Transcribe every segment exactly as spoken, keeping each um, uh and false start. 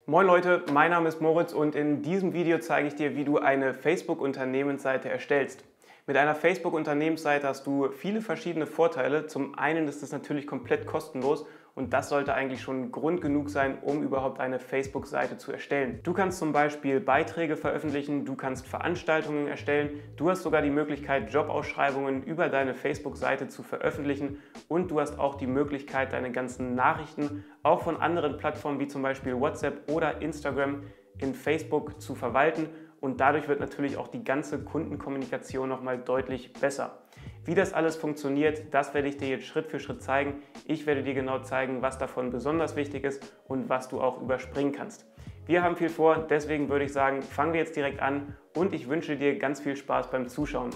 Moin Leute, mein Name ist Moritz und in diesem Video zeige ich dir, wie du eine Facebook-Unternehmensseite erstellst. Mit einer Facebook-Unternehmensseite hast du viele verschiedene Vorteile. Zum einen ist es natürlich komplett kostenlos und das sollte eigentlich schon Grund genug sein, um überhaupt eine Facebook-Seite zu erstellen. Du kannst zum Beispiel Beiträge veröffentlichen, du kannst Veranstaltungen erstellen, du hast sogar die Möglichkeit, Jobausschreibungen über deine Facebook-Seite zu veröffentlichen und du hast auch die Möglichkeit, deine ganzen Nachrichten auch von anderen Plattformen wie zum Beispiel WhatsApp oder Instagram in Facebook zu verwalten. Und dadurch wird natürlich auch die ganze Kundenkommunikation nochmal deutlich besser. Wie das alles funktioniert, das werde ich dir jetzt Schritt für Schritt zeigen. Ich werde dir genau zeigen, was davon besonders wichtig ist und was du auch überspringen kannst. Wir haben viel vor, deswegen würde ich sagen, fangen wir jetzt direkt an und ich wünsche dir ganz viel Spaß beim Zuschauen.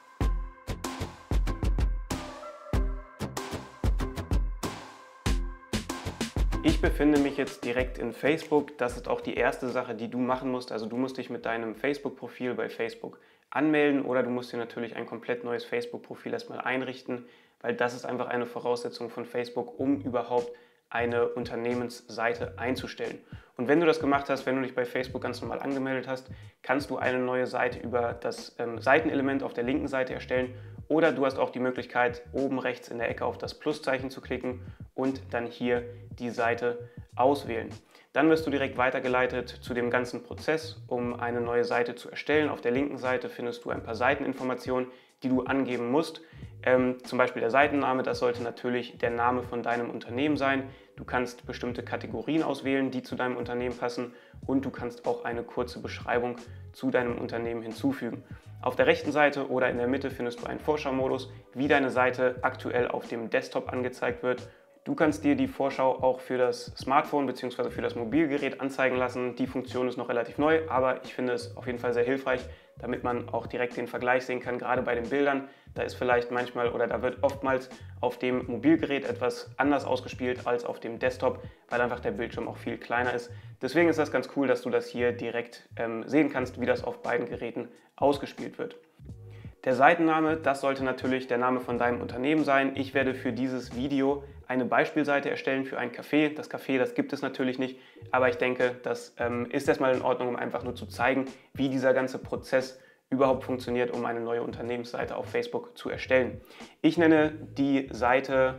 Ich befinde mich jetzt direkt in Facebook. Das ist auch die erste Sache, die du machen musst. Also du musst dich mit deinem Facebook-Profil bei Facebook anmelden oder du musst dir natürlich ein komplett neues Facebook-Profil erstmal einrichten, weil das ist einfach eine Voraussetzung von Facebook, um überhaupt eine Unternehmensseite einzustellen. Und wenn du das gemacht hast, wenn du dich bei Facebook ganz normal angemeldet hast, kannst du eine neue Seite über das ähm, Seitenelement auf der linken Seite erstellen oder du hast auch die Möglichkeit, oben rechts in der Ecke auf das Pluszeichen zu klicken und dann hier die Seite auswählen. Dann wirst du direkt weitergeleitet zu dem ganzen Prozess, um eine neue Seite zu erstellen. Auf der linken Seite findest du ein paar Seiteninformationen, die du angeben musst. Ähm, zum Beispiel der Seitenname, das sollte natürlich der Name von deinem Unternehmen sein. Du kannst bestimmte Kategorien auswählen, die zu deinem Unternehmen passen und du kannst auch eine kurze Beschreibung zu deinem Unternehmen hinzufügen. Auf der rechten Seite oder in der Mitte findest du einen Vorschau-Modus, wie deine Seite aktuell auf dem Desktop angezeigt wird. Du kannst dir die Vorschau auch für das Smartphone bzw. für das Mobilgerät anzeigen lassen. Die Funktion ist noch relativ neu, aber ich finde es auf jeden Fall sehr hilfreich, damit man auch direkt den Vergleich sehen kann, gerade bei den Bildern. Da ist vielleicht manchmal oder da wird oftmals auf dem Mobilgerät etwas anders ausgespielt als auf dem Desktop, weil einfach der Bildschirm auch viel kleiner ist. Deswegen ist das ganz cool, dass du das hier direkt ähm, sehen kannst, wie das auf beiden Geräten ausgespielt wird. Der Seitenname, das sollte natürlich der Name von deinem Unternehmen sein. Ich werde für dieses Video eine Beispielseite erstellen für ein Café. Das Café, das gibt es natürlich nicht, aber ich denke, das ähm, ist erstmal in Ordnung, um einfach nur zu zeigen, wie dieser ganze Prozess überhaupt funktioniert, um eine neue Unternehmensseite auf Facebook zu erstellen. Ich nenne die Seite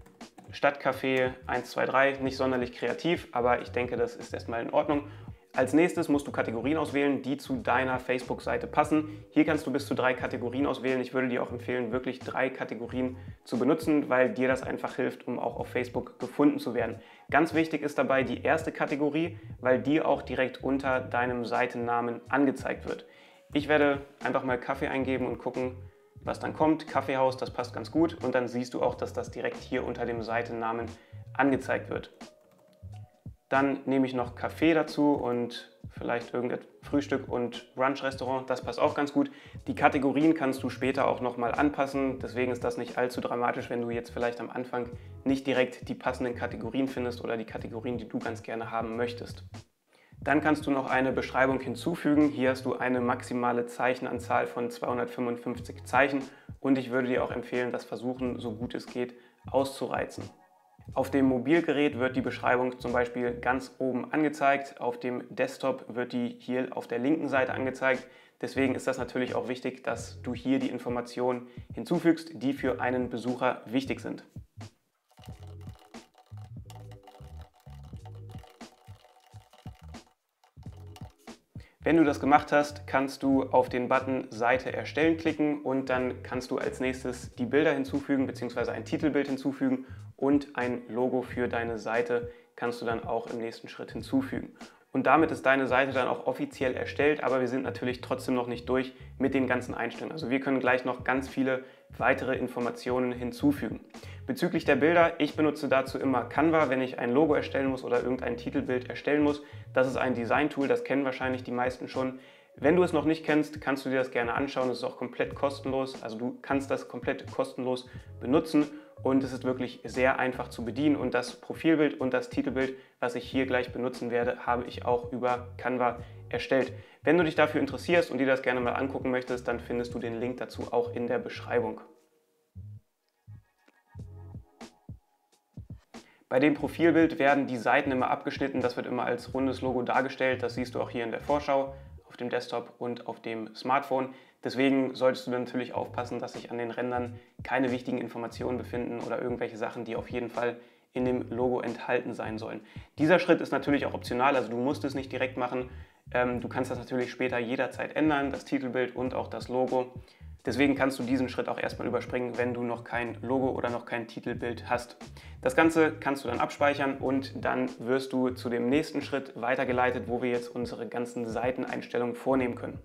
Stadtcafé eins zwei drei, nicht sonderlich kreativ, aber ich denke, das ist erstmal in Ordnung. Als nächstes musst du Kategorien auswählen, die zu deiner Facebook-Seite passen. Hier kannst du bis zu drei Kategorien auswählen. Ich würde dir auch empfehlen, wirklich drei Kategorien zu benutzen, weil dir das einfach hilft, um auch auf Facebook gefunden zu werden. Ganz wichtig ist dabei die erste Kategorie, weil die auch direkt unter deinem Seitennamen angezeigt wird. Ich werde einfach mal Kaffee eingeben und gucken, was dann kommt. Kaffeehaus, das passt ganz gut und dann siehst du auch, dass das direkt hier unter dem Seitennamen angezeigt wird. Dann nehme ich noch Kaffee dazu und vielleicht irgendein Frühstück und Brunch-Restaurant, das passt auch ganz gut. Die Kategorien kannst du später auch nochmal anpassen, deswegen ist das nicht allzu dramatisch, wenn du jetzt vielleicht am Anfang nicht direkt die passenden Kategorien findest oder die Kategorien, die du ganz gerne haben möchtest. Dann kannst du noch eine Beschreibung hinzufügen. Hier hast du eine maximale Zeichenanzahl von zweihundertfünfundfünfzig Zeichen und ich würde dir auch empfehlen, das versuchen, so gut es geht, auszureizen. Auf dem Mobilgerät wird die Beschreibung zum Beispiel ganz oben angezeigt, auf dem Desktop wird die hier auf der linken Seite angezeigt. Deswegen ist das natürlich auch wichtig, dass du hier die Informationen hinzufügst, die für einen Besucher wichtig sind. Wenn du das gemacht hast, kannst du auf den Button Seite erstellen klicken und dann kannst du als nächstes die Bilder hinzufügen bzw. ein Titelbild hinzufügen und ein Logo für deine Seite kannst du dann auch im nächsten Schritt hinzufügen. Und damit ist deine Seite dann auch offiziell erstellt, aber wir sind natürlich trotzdem noch nicht durch mit den ganzen Einstellungen. Also wir können gleich noch ganz viele weitere Informationen hinzufügen. Bezüglich der Bilder, ich benutze dazu immer Canva, wenn ich ein Logo erstellen muss oder irgendein Titelbild erstellen muss. Das ist ein Design-Tool, das kennen wahrscheinlich die meisten schon. Wenn du es noch nicht kennst, kannst du dir das gerne anschauen. Es ist auch komplett kostenlos, also du kannst das komplett kostenlos benutzen und es ist wirklich sehr einfach zu bedienen und das Profilbild und das Titelbild, was ich hier gleich benutzen werde, habe ich auch über Canva erstellt. Wenn du dich dafür interessierst und dir das gerne mal angucken möchtest, dann findest du den Link dazu auch in der Beschreibung. Bei dem Profilbild werden die Seiten immer abgeschnitten, das wird immer als rundes Logo dargestellt, das siehst du auch hier in der Vorschau auf dem Desktop und auf dem Smartphone. Deswegen solltest du natürlich aufpassen, dass sich an den Rändern keine wichtigen Informationen befinden oder irgendwelche Sachen, die auf jeden Fall in dem Logo enthalten sein sollen. Dieser Schritt ist natürlich auch optional, also du musst es nicht direkt machen. Ähm, du kannst das natürlich später jederzeit ändern, das Titelbild und auch das Logo. Deswegen kannst du diesen Schritt auch erstmal überspringen, wenn du noch kein Logo oder noch kein Titelbild hast. Das Ganze kannst du dann abspeichern und dann wirst du zu dem nächsten Schritt weitergeleitet, wo wir jetzt unsere ganzen Seiteneinstellungen vornehmen können.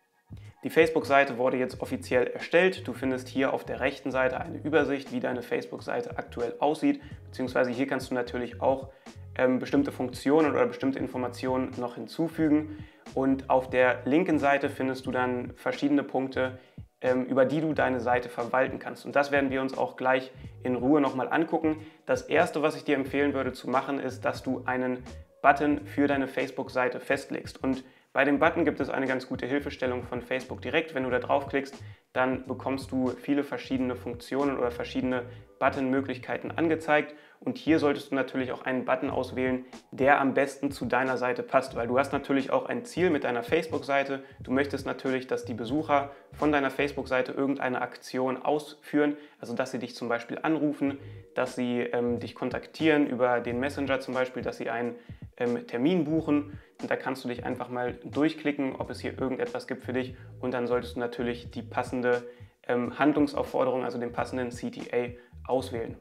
Die Facebook-Seite wurde jetzt offiziell erstellt. Du findest hier auf der rechten Seite eine Übersicht, wie deine Facebook-Seite aktuell aussieht, beziehungsweise hier kannst du natürlich auch ähm, bestimmte Funktionen oder bestimmte Informationen noch hinzufügen. Und auf der linken Seite findest du dann verschiedene Punkte, ähm, über die du deine Seite verwalten kannst. Und das werden wir uns auch gleich in Ruhe nochmal angucken. Das erste, was ich dir empfehlen würde zu machen, ist, dass du einen Button für deine Facebook-Seite festlegst. Und bei dem Button gibt es eine ganz gute Hilfestellung von Facebook direkt. Wenn du da draufklickst, dann bekommst du viele verschiedene Funktionen oder verschiedene Button-Möglichkeiten angezeigt. Und hier solltest du natürlich auch einen Button auswählen, der am besten zu deiner Seite passt, weil du hast natürlich auch ein Ziel mit deiner Facebook-Seite. Du möchtest natürlich, dass die Besucher von deiner Facebook-Seite irgendeine Aktion ausführen, also dass sie dich zum Beispiel anrufen, dass sie ähm, dich kontaktieren über den Messenger zum Beispiel, dass sie einen ähm, Termin buchen. Und da kannst du dich einfach mal durchklicken, ob es hier irgendetwas gibt für dich. Und dann solltest du natürlich die passende ähm, Handlungsaufforderung, also den passenden C T A auswählen.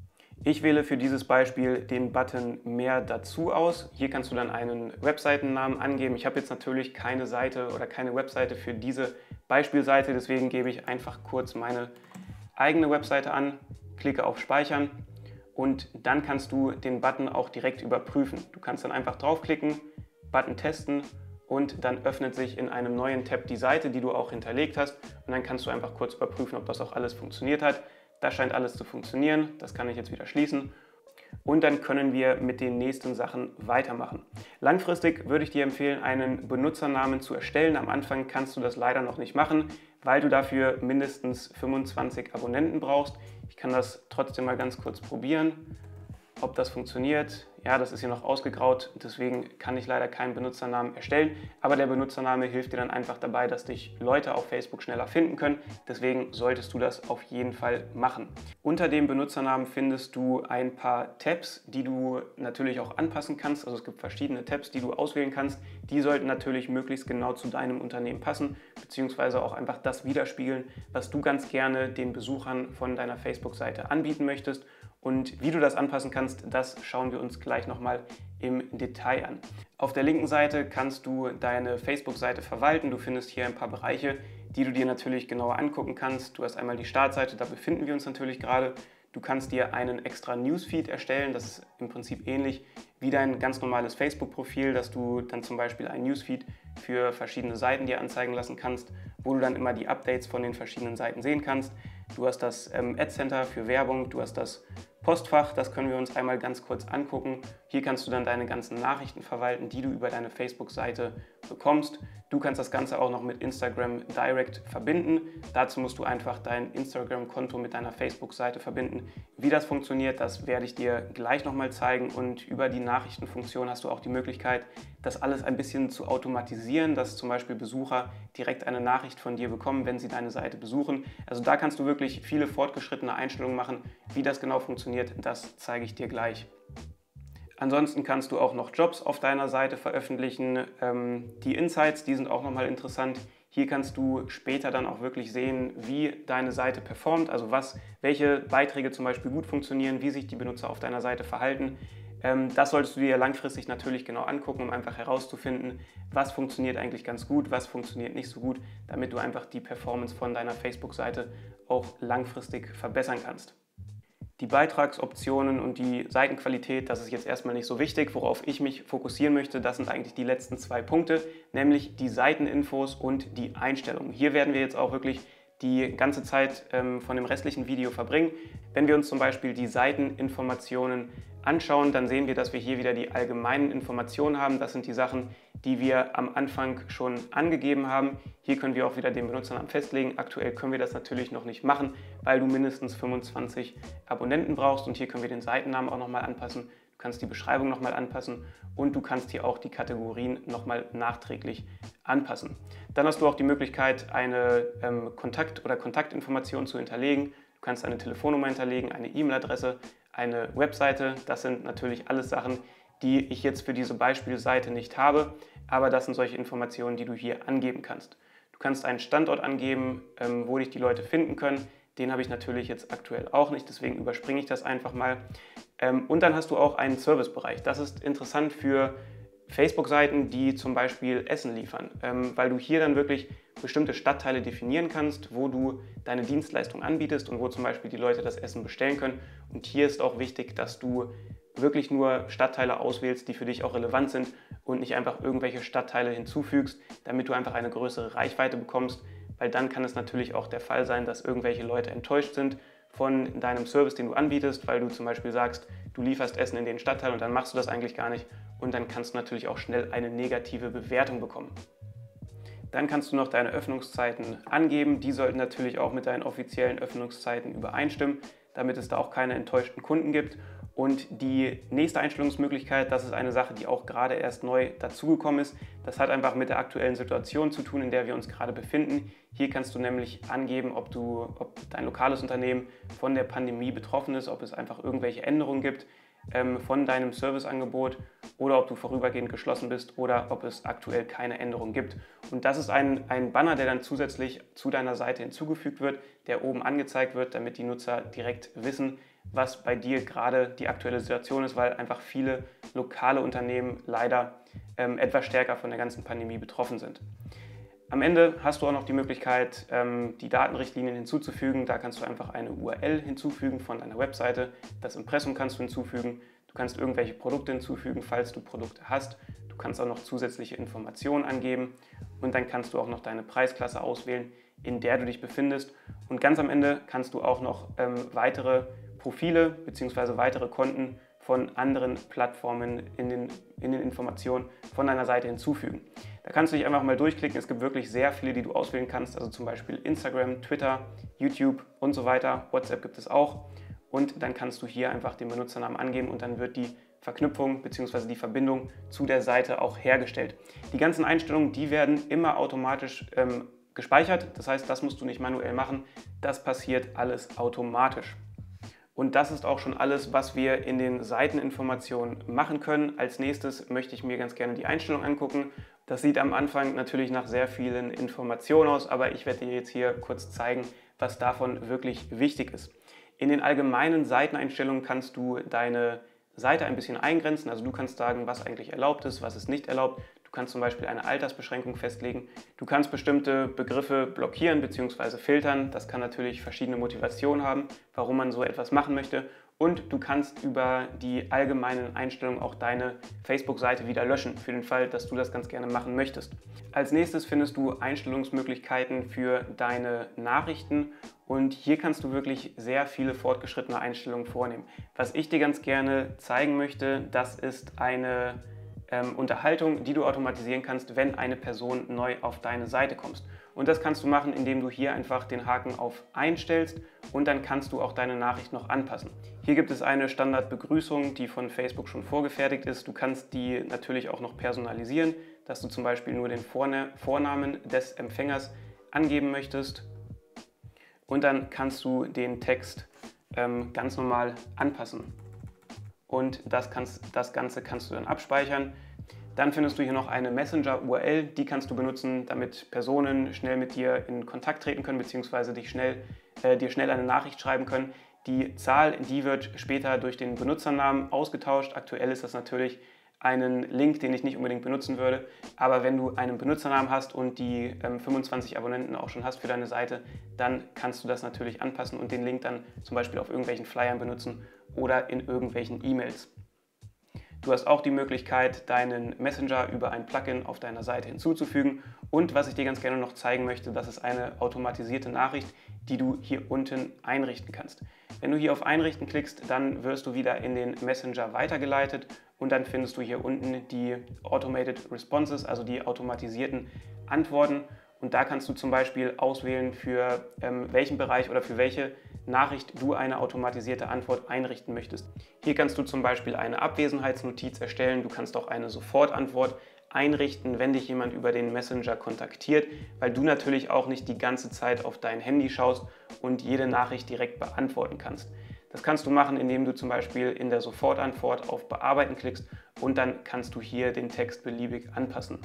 Ich wähle für dieses Beispiel den Button Mehr dazu aus. Hier kannst du dann einen Webseitennamen angeben. Ich habe jetzt natürlich keine Seite oder keine Webseite für diese Beispielseite, deswegen gebe ich einfach kurz meine eigene Webseite an, klicke auf Speichern und dann kannst du den Button auch direkt überprüfen. Du kannst dann einfach draufklicken, Button testen und dann öffnet sich in einem neuen Tab die Seite, die du auch hinterlegt hast und dann kannst du einfach kurz überprüfen, ob das auch alles funktioniert hat. Das scheint alles zu funktionieren, das kann ich jetzt wieder schließen und dann können wir mit den nächsten Sachen weitermachen. Langfristig würde ich dir empfehlen, einen Benutzernamen zu erstellen. Am Anfang kannst du das leider noch nicht machen, weil du dafür mindestens fünfundzwanzig Abonnenten brauchst. Ich kann das trotzdem mal ganz kurz probieren, ob das funktioniert. Ja, das ist hier noch ausgegraut, deswegen kann ich leider keinen Benutzernamen erstellen, aber der Benutzername hilft dir dann einfach dabei, dass dich Leute auf Facebook schneller finden können, deswegen solltest du das auf jeden Fall machen. Unter dem Benutzernamen findest du ein paar Tabs, die du natürlich auch anpassen kannst, also es gibt verschiedene Tabs, die du auswählen kannst, die sollten natürlich möglichst genau zu deinem Unternehmen passen, beziehungsweise auch einfach das widerspiegeln, was du ganz gerne den Besuchern von deiner Facebook-Seite anbieten möchtest. Und wie du das anpassen kannst, das schauen wir uns gleich nochmal im Detail an. Auf der linken Seite kannst du deine Facebook-Seite verwalten. Du findest hier ein paar Bereiche, die du dir natürlich genauer angucken kannst. Du hast einmal die Startseite, da befinden wir uns natürlich gerade. Du kannst dir einen extra Newsfeed erstellen. Das ist im Prinzip ähnlich wie dein ganz normales Facebook-Profil, dass du dann zum Beispiel ein Newsfeed für verschiedene Seiten dir anzeigen lassen kannst, wo du dann immer die Updates von den verschiedenen Seiten sehen kannst. Du hast das ähm, Ad Center für Werbung, du hast das Postfach, das können wir uns einmal ganz kurz angucken. Hier kannst du dann deine ganzen Nachrichten verwalten, die du über deine Facebook-Seite bekommst. Du kannst das Ganze auch noch mit Instagram Direct verbinden. Dazu musst du einfach dein Instagram-Konto mit deiner Facebook-Seite verbinden. Wie das funktioniert, das werde ich dir gleich nochmal zeigen. Und über die Nachrichtenfunktion hast du auch die Möglichkeit, das alles ein bisschen zu automatisieren, dass zum Beispiel Besucher direkt eine Nachricht von dir bekommen, wenn sie deine Seite besuchen. Also da kannst du wirklich viele fortgeschrittene Einstellungen machen. Wie das genau funktioniert, das zeige ich dir gleich. Ansonsten kannst du auch noch Jobs auf deiner Seite veröffentlichen. Ähm, die Insights, die sind auch nochmal interessant. Hier kannst du später dann auch wirklich sehen, wie deine Seite performt, also was, welche Beiträge zum Beispiel gut funktionieren, wie sich die Benutzer auf deiner Seite verhalten. Ähm, das solltest du dir langfristig natürlich genau angucken, um einfach herauszufinden, was funktioniert eigentlich ganz gut, was funktioniert nicht so gut, damit du einfach die Performance von deiner Facebook-Seite auch langfristig verbessern kannst. Die Beitragsoptionen und die Seitenqualität, das ist jetzt erstmal nicht so wichtig. Worauf ich mich fokussieren möchte, das sind eigentlich die letzten zwei Punkte, nämlich die Seiteninfos und die Einstellungen. Hier werden wir jetzt auch wirklich die ganze Zeit ähm, von dem restlichen Video verbringen. Wenn wir uns zum Beispiel die Seiteninformationen anschauen, dann sehen wir, dass wir hier wieder die allgemeinen Informationen haben. Das sind die Sachen, die wir am Anfang schon angegeben haben. Hier können wir auch wieder den Benutzernamen festlegen. Aktuell können wir das natürlich noch nicht machen, weil du mindestens fünfundzwanzig Abonnenten brauchst, und hier können wir den Seitennamen auch nochmal anpassen. Du kannst die Beschreibung nochmal anpassen und du kannst hier auch die Kategorien nochmal nachträglich anpassen. Dann hast du auch die Möglichkeit, eine ähm, Kontakt- oder Kontaktinformation zu hinterlegen. Du kannst eine Telefonnummer hinterlegen, eine E-Mail-Adresse, eine Webseite. Das sind natürlich alles Sachen, die ich jetzt für diese Beispielseite nicht habe, aber das sind solche Informationen, die du hier angeben kannst. Du kannst einen Standort angeben, ähm, wo dich die Leute finden können. Den habe ich natürlich jetzt aktuell auch nicht, deswegen überspringe ich das einfach mal. Ähm, und dann hast du auch einen Servicebereich. Das ist interessant für Facebook-Seiten, die zum Beispiel Essen liefern, ähm, weil du hier dann wirklich bestimmte Stadtteile definieren kannst, wo du deine Dienstleistung anbietest und wo zum Beispiel die Leute das Essen bestellen können. Und hier ist auch wichtig, dass du wirklich nur Stadtteile auswählst, die für dich auch relevant sind und nicht einfach irgendwelche Stadtteile hinzufügst, damit du einfach eine größere Reichweite bekommst, weil dann kann es natürlich auch der Fall sein, dass irgendwelche Leute enttäuscht sind von deinem Service, den du anbietest, weil du zum Beispiel sagst, du lieferst Essen in den Stadtteil und dann machst du das eigentlich gar nicht, und dann kannst du natürlich auch schnell eine negative Bewertung bekommen. Dann kannst du noch deine Öffnungszeiten angeben. Die sollten natürlich auch mit deinen offiziellen Öffnungszeiten übereinstimmen, damit es da auch keine enttäuschten Kunden gibt. Und die nächste Einstellungsmöglichkeit, das ist eine Sache, die auch gerade erst neu dazugekommen ist. Das hat einfach mit der aktuellen Situation zu tun, in der wir uns gerade befinden. Hier kannst du nämlich angeben, ob, du, ob dein lokales Unternehmen von der Pandemie betroffen ist, ob es einfach irgendwelche Änderungen gibt ähm, von deinem Serviceangebot oder ob du vorübergehend geschlossen bist oder ob es aktuell keine Änderungen gibt. Und das ist ein, ein Banner, der dann zusätzlich zu deiner Seite hinzugefügt wird, der oben angezeigt wird, damit die Nutzer direkt wissen, was bei dir gerade die aktuelle Situation ist, weil einfach viele lokale Unternehmen leider ähm, etwas stärker von der ganzen Pandemie betroffen sind. Am Ende hast du auch noch die Möglichkeit, ähm, die Datenrichtlinien hinzuzufügen. Da kannst du einfach eine U R L hinzufügen von deiner Webseite. Das Impressum kannst du hinzufügen. Du kannst irgendwelche Produkte hinzufügen, falls du Produkte hast. Du kannst auch noch zusätzliche Informationen angeben und dann kannst du auch noch deine Preisklasse auswählen, in der du dich befindest. Und ganz am Ende kannst du auch noch ähm, weitere Profile bzw. weitere Konten von anderen Plattformen in den, in den Informationen von deiner Seite hinzufügen. Da kannst du dich einfach mal durchklicken. Es gibt wirklich sehr viele, die du auswählen kannst, also zum Beispiel Instagram, Twitter, YouTube und so weiter. WhatsApp gibt es auch. Und dann kannst du hier einfach den Benutzernamen angeben und dann wird die Verknüpfung bzw. die Verbindung zu der Seite auch hergestellt. Die ganzen Einstellungen, die werden immer automatisch ähm, gespeichert. Das heißt, das musst du nicht manuell machen. Das passiert alles automatisch. Und das ist auch schon alles, was wir in den Seiteninformationen machen können. Als nächstes möchte ich mir ganz gerne die Einstellung angucken. Das sieht am Anfang natürlich nach sehr vielen Informationen aus, aber ich werde dir jetzt hier kurz zeigen, was davon wirklich wichtig ist. In den allgemeinen Seiteneinstellungen kannst du deine Seite ein bisschen eingrenzen. Also du kannst sagen, was eigentlich erlaubt ist, was ist nicht erlaubt. Du kannst zum Beispiel eine Altersbeschränkung festlegen. Du kannst bestimmte Begriffe blockieren bzw. filtern. Das kann natürlich verschiedene Motivationen haben, warum man so etwas machen möchte. Und du kannst über die allgemeinen Einstellungen auch deine Facebook-Seite wieder löschen, für den Fall, dass du das ganz gerne machen möchtest. Als nächstes findest du Einstellungsmöglichkeiten für deine Nachrichten. Und hier kannst du wirklich sehr viele fortgeschrittene Einstellungen vornehmen. Was ich dir ganz gerne zeigen möchte, das ist eine ähm, Unterhaltung, die du automatisieren kannst, wenn eine Person neu auf deine Seite kommst. Und das kannst du machen, indem du hier einfach den Haken auf Einstellst und dann kannst du auch deine Nachricht noch anpassen. Hier gibt es eine Standardbegrüßung, die von Facebook schon vorgefertigt ist. Du kannst die natürlich auch noch personalisieren, dass du zum Beispiel nur den Vornamen des Empfängers angeben möchtest. Und dann kannst du den Text ähm, ganz normal anpassen. Und das, kannst, das Ganze kannst du dann abspeichern. Dann findest du hier noch eine Messenger-U R L, die kannst du benutzen, damit Personen schnell mit dir in Kontakt treten können, beziehungsweise dich schnell, äh, dir schnell eine Nachricht schreiben können. Die Zahl, die wird später durch den Benutzernamen ausgetauscht. Aktuell ist das natürlich einen Link, den ich nicht unbedingt benutzen würde. Aber wenn du einen Benutzernamen hast und die ähm, fünfundzwanzig Abonnenten auch schon hast für deine Seite, dann kannst du das natürlich anpassen und den Link dann zum Beispiel auf irgendwelchen Flyern benutzen oder in irgendwelchen E-Mails. Du hast auch die Möglichkeit, deinen Messenger über ein Plugin auf deiner Seite hinzuzufügen. Und was ich dir ganz gerne noch zeigen möchte, das ist eine automatisierte Nachricht, die du hier unten einrichten kannst. Wenn du hier auf Einrichten klickst, dann wirst du wieder in den Messenger weitergeleitet und dann findest du hier unten die Automated Responses, also die automatisierten Antworten. Und da kannst du zum Beispiel auswählen, für ähm, welchen Bereich oder für welche Nachricht du eine automatisierte Antwort einrichten möchtest. Hier kannst du zum Beispiel eine Abwesenheitsnotiz erstellen, du kannst auch eine Sofortantwort einrichten, wenn dich jemand über den Messenger kontaktiert, weil du natürlich auch nicht die ganze Zeit auf dein Handy schaust und jede Nachricht direkt beantworten kannst. Das kannst du machen, indem du zum Beispiel in der Sofortantwort auf Bearbeiten klickst und dann kannst du hier den Text beliebig anpassen.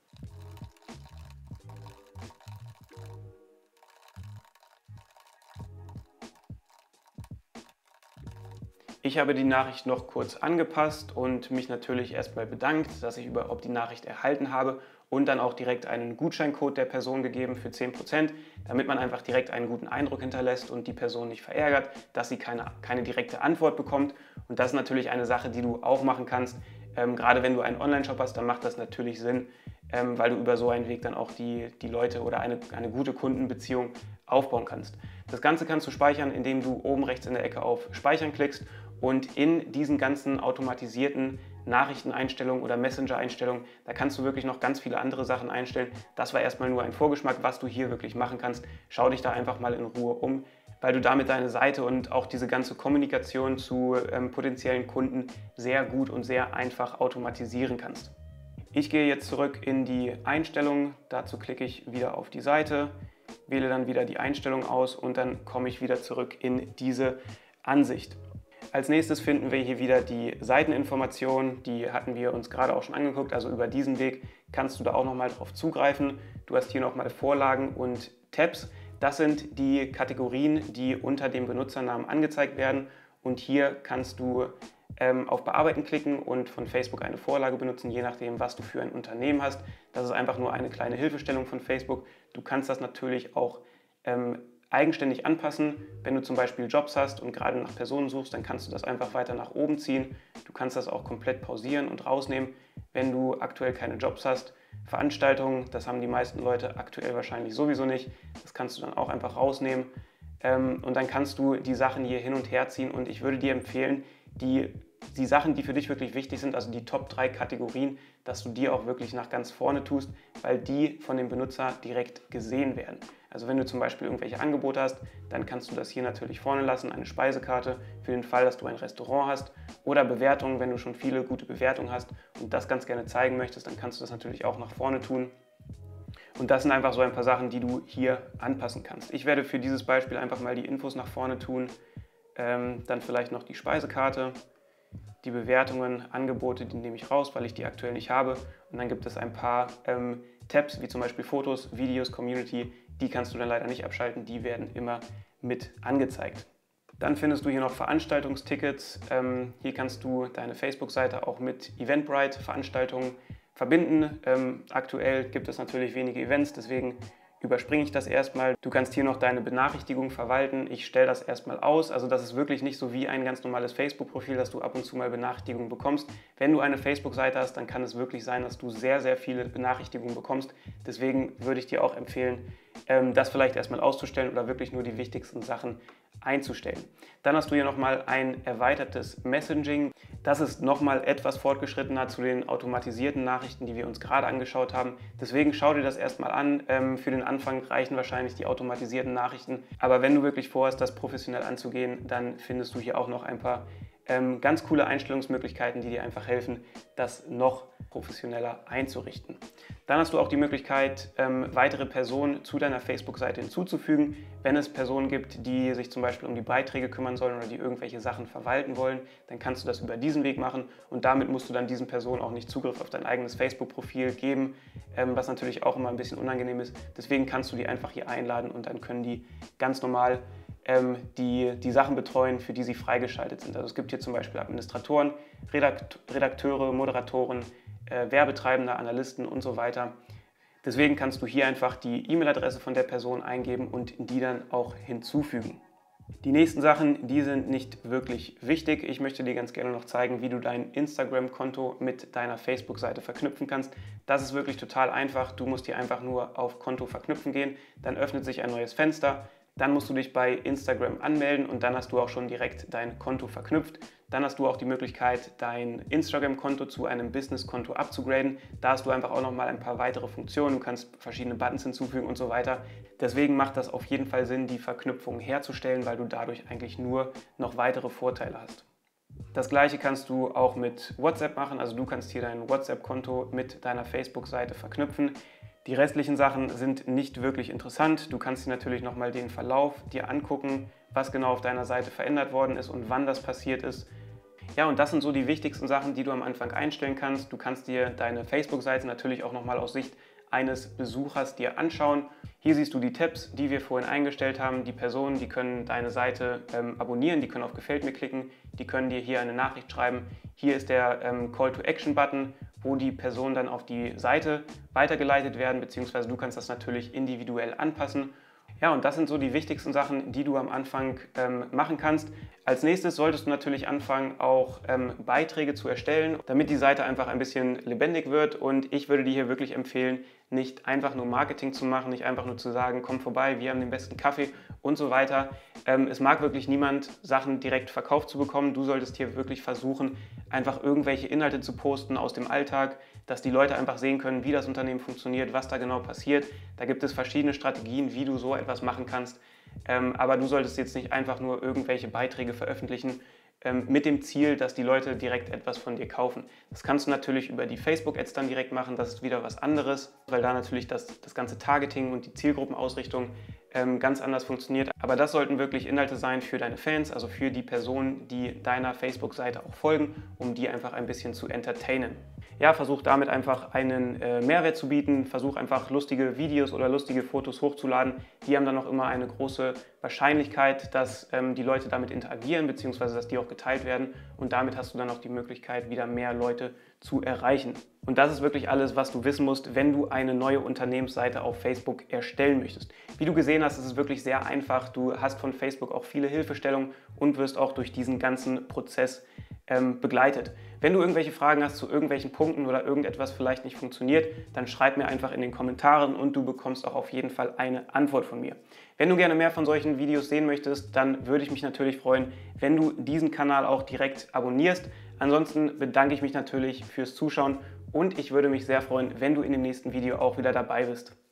Ich habe die Nachricht noch kurz angepasst und mich natürlich erstmal bedankt, dass ich überhaupt die Nachricht erhalten habe und dann auch direkt einen Gutscheincode der Person gegeben für zehn Prozent, damit man einfach direkt einen guten Eindruck hinterlässt und die Person nicht verärgert, dass sie keine, keine direkte Antwort bekommt. Und das ist natürlich eine Sache, die du auch machen kannst. Ähm, gerade wenn du einen Online-Shop hast, dann macht das natürlich Sinn, ähm, weil du über so einen Weg dann auch die, die Leute oder eine, eine gute Kundenbeziehung aufbauen kannst. Das Ganze kannst du speichern, indem du oben rechts in der Ecke auf Speichern klickst. Und in diesen ganzen automatisierten Nachrichteneinstellungen oder Messenger-Einstellungen, da kannst du wirklich noch ganz viele andere Sachen einstellen. Das war erstmal nur ein Vorgeschmack, was du hier wirklich machen kannst. Schau dich da einfach mal in Ruhe um, weil du damit deine Seite und auch diese ganze Kommunikation zu ähm, potenziellen Kunden sehr gut und sehr einfach automatisieren kannst. Ich gehe jetzt zurück in die Einstellungen. Dazu klicke ich wieder auf die Seite, wähle dann wieder die Einstellung aus und dann komme ich wieder zurück in diese Ansicht. Als nächstes finden wir hier wieder die Seiteninformationen, die hatten wir uns gerade auch schon angeguckt, also über diesen Weg kannst du da auch nochmal drauf zugreifen. Du hast hier nochmal Vorlagen und Tabs, das sind die Kategorien, die unter dem Benutzernamen angezeigt werden und hier kannst du ähm, auf Bearbeiten klicken und von Facebook eine Vorlage benutzen, je nachdem, was du für ein Unternehmen hast. Das ist einfach nur eine kleine Hilfestellung von Facebook. Du kannst das natürlich auch ähm, eigenständig anpassen. Wenn du zum Beispiel Jobs hast und gerade nach Personen suchst, dann kannst du das einfach weiter nach oben ziehen. Du kannst das auch komplett pausieren und rausnehmen, wenn du aktuell keine Jobs hast. Veranstaltungen, das haben die meisten Leute aktuell wahrscheinlich sowieso nicht. Das kannst du dann auch einfach rausnehmen. Und dann kannst du die Sachen hier hin und her ziehen und ich würde dir empfehlen, die, die Sachen, die für dich wirklich wichtig sind, also die Top drei Kategorien, dass du die auch wirklich nach ganz vorne tust, weil die von dem Benutzer direkt gesehen werden. Also wenn du zum Beispiel irgendwelche Angebote hast, dann kannst du das hier natürlich vorne lassen, eine Speisekarte für den Fall, dass du ein Restaurant hast oder Bewertungen, wenn du schon viele gute Bewertungen hast und das ganz gerne zeigen möchtest, dann kannst du das natürlich auch nach vorne tun. Und das sind einfach so ein paar Sachen, die du hier anpassen kannst. Ich werde für dieses Beispiel einfach mal die Infos nach vorne tun, ähm, dann vielleicht noch die Speisekarte, die Bewertungen, Angebote, die nehme ich raus, weil ich die aktuell nicht habe. Und dann gibt es ein paar ähm, Tabs, wie zum Beispiel Fotos, Videos, Community, die kannst du dann leider nicht abschalten, die werden immer mit angezeigt. Dann findest du hier noch Veranstaltungstickets. Ähm, hier kannst du deine Facebook-Seite auch mit Eventbrite-Veranstaltungen verbinden. Ähm, aktuell gibt es natürlich wenige Events, deswegen überspringe ich das erstmal. Du kannst hier noch deine Benachrichtigungen verwalten. Ich stelle das erstmal aus. Also das ist wirklich nicht so wie ein ganz normales Facebook-Profil, dass du ab und zu mal Benachrichtigungen bekommst. Wenn du eine Facebook-Seite hast, dann kann es wirklich sein, dass du sehr, sehr viele Benachrichtigungen bekommst. Deswegen würde ich dir auch empfehlen, das vielleicht erstmal auszustellen oder wirklich nur die wichtigsten Sachen einzustellen. Dann hast du hier nochmal ein erweitertes Messaging. Das ist nochmal etwas fortgeschrittener zu den automatisierten Nachrichten, die wir uns gerade angeschaut haben. Deswegen schau dir das erstmal an. Für den Anfang reichen wahrscheinlich die automatisierten Nachrichten. Aber wenn du wirklich vorhast, das professionell anzugehen, dann findest du hier auch noch ein paar ähm, ganz coole Einstellungsmöglichkeiten, die dir einfach helfen, das noch professioneller einzurichten. Dann hast du auch die Möglichkeit, ähm, weitere Personen zu deiner Facebook-Seite hinzuzufügen. Wenn es Personen gibt, die sich zum Beispiel um die Beiträge kümmern sollen oder die irgendwelche Sachen verwalten wollen, dann kannst du das über diesen Weg machen und damit musst du dann diesen Personen auch nicht Zugriff auf dein eigenes Facebook-Profil geben, ähm, was natürlich auch immer ein bisschen unangenehm ist. Deswegen kannst du die einfach hier einladen und dann können die ganz normal ähm, die, die Sachen betreuen, für die sie freigeschaltet sind. Also es gibt hier zum Beispiel Administratoren, Redakt Redakteure, Moderatoren, äh, Werbetreibende, Analysten und so weiter. Deswegen kannst du hier einfach die E-Mail-Adresse von der Person eingeben und die dann auch hinzufügen. Die nächsten Sachen, die sind nicht wirklich wichtig. Ich möchte dir ganz gerne noch zeigen, wie du dein Instagram-Konto mit deiner Facebook-Seite verknüpfen kannst. Das ist wirklich total einfach. Du musst hier einfach nur auf Konto verknüpfen gehen, dann öffnet sich ein neues Fenster. Dann musst du dich bei Instagram anmelden und dann hast du auch schon direkt dein Konto verknüpft. Dann hast du auch die Möglichkeit, dein Instagram-Konto zu einem Business-Konto abzugraden. Da hast du einfach auch nochmal ein paar weitere Funktionen. Du kannst verschiedene Buttons hinzufügen und so weiter. Deswegen macht das auf jeden Fall Sinn, die Verknüpfung herzustellen, weil du dadurch eigentlich nur noch weitere Vorteile hast. Das gleiche kannst du auch mit WhatsApp machen. Also du kannst hier dein WhatsApp-Konto mit deiner Facebook-Seite verknüpfen. Die restlichen Sachen sind nicht wirklich interessant. Du kannst dir natürlich nochmal den Verlauf dir angucken, was genau auf deiner Seite verändert worden ist und wann das passiert ist. Ja, und das sind so die wichtigsten Sachen, die du am Anfang einstellen kannst. Du kannst dir deine Facebook-Seite natürlich auch nochmal aus Sicht eines Besuchers dir anschauen. Hier siehst du die Tabs, die wir vorhin eingestellt haben. Die Personen, die können deine Seite ähm, abonnieren, die können auf Gefällt mir klicken, die können dir hier eine Nachricht schreiben. Hier ist der ähm, Call-to-Action-Button, wo die Personen dann auf die Seite weitergeleitet werden, beziehungsweise du kannst das natürlich individuell anpassen. Ja, und das sind so die wichtigsten Sachen, die du am Anfang ähm, machen kannst. Als nächstes solltest du natürlich anfangen, auch ähm, Beiträge zu erstellen, damit die Seite einfach ein bisschen lebendig wird. Und ich würde dir hier wirklich empfehlen, nicht einfach nur Marketing zu machen, nicht einfach nur zu sagen, komm vorbei, wir haben den besten Kaffee und so weiter. Ähm, es mag wirklich niemand Sachen direkt verkauft zu bekommen. Du solltest hier wirklich versuchen, einfach irgendwelche Inhalte zu posten aus dem Alltag, dass die Leute einfach sehen können, wie das Unternehmen funktioniert, was da genau passiert. Da gibt es verschiedene Strategien, wie du so etwas machen kannst. Ähm, aber du solltest jetzt nicht einfach nur irgendwelche Beiträge veröffentlichen, ähm, mit dem Ziel, dass die Leute direkt etwas von dir kaufen. Das kannst du natürlich über die Facebook-Ads dann direkt machen, das ist wieder was anderes, weil da natürlich das, das ganze Targeting und die Zielgruppenausrichtung ähm, ganz anders funktioniert. Aber das sollten wirklich Inhalte sein für deine Fans, also für die Personen, die deiner Facebook-Seite auch folgen, um die einfach ein bisschen zu entertainen. Ja, versuch damit einfach einen äh, Mehrwert zu bieten, versuch einfach lustige Videos oder lustige Fotos hochzuladen. Die haben dann auch immer eine große Wahrscheinlichkeit, dass ähm, die Leute damit interagieren, beziehungsweise dass die auch geteilt werden und damit hast du dann auch die Möglichkeit, wieder mehr Leute zu erreichen. Und das ist wirklich alles, was du wissen musst, wenn du eine neue Unternehmensseite auf Facebook erstellen möchtest. Wie du gesehen hast, ist es wirklich sehr einfach. Du hast von Facebook auch viele Hilfestellungen und wirst auch durch diesen ganzen Prozess ähm, begleitet. Wenn du irgendwelche Fragen hast zu irgendwelchen Punkten oder irgendetwas vielleicht nicht funktioniert, dann schreib mir einfach in den Kommentaren und du bekommst auch auf jeden Fall eine Antwort von mir. Wenn du gerne mehr von solchen Videos sehen möchtest, dann würde ich mich natürlich freuen, wenn du diesen Kanal auch direkt abonnierst. Ansonsten bedanke ich mich natürlich fürs Zuschauen und ich würde mich sehr freuen, wenn du in dem nächsten Video auch wieder dabei bist.